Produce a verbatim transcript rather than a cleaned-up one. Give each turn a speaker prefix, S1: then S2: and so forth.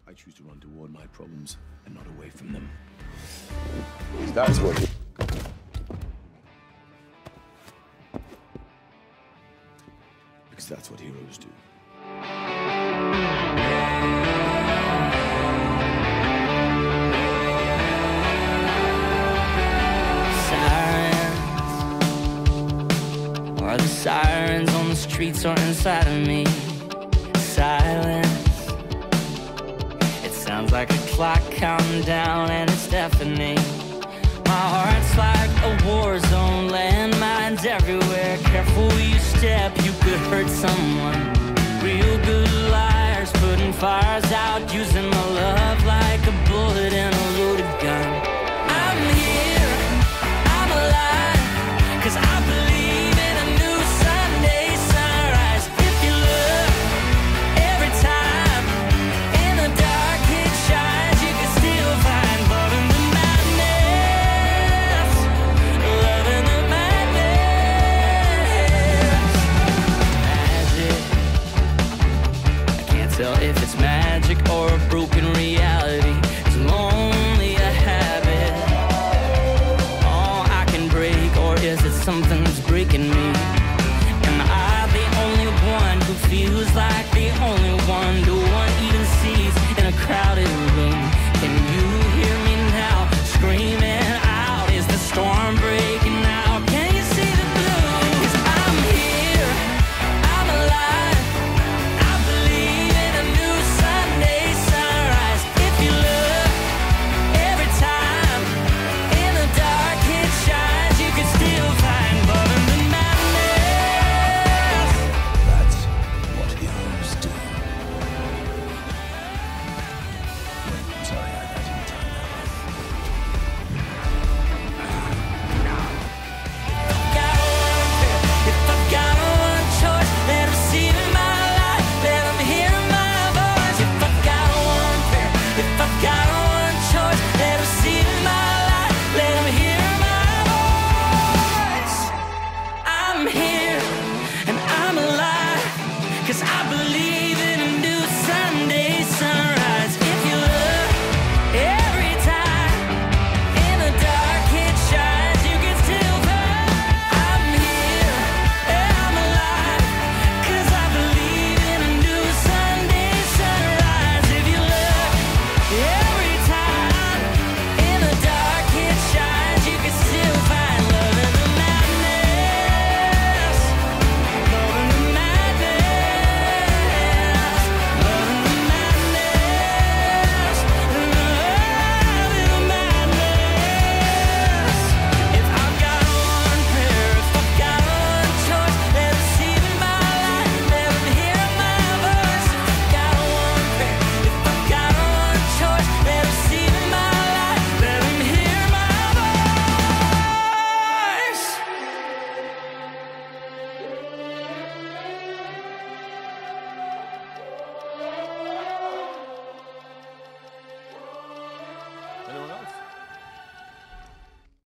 S1: I choose to run toward my problems and not away from them.
S2: That's what he...
S1: Because that's what heroes do.
S3: Are the sirens on the streets or inside of me? Silence. It sounds like a clock counting down and it's deafening. My heart's like a war zone, landmines everywhere. Careful where you step, you could hurt someone. Real good liars putting fires out, using my love like a bullet in a loaded gun. I'm here, I'm alive, 'cause I believe if it's magic or a broken reality.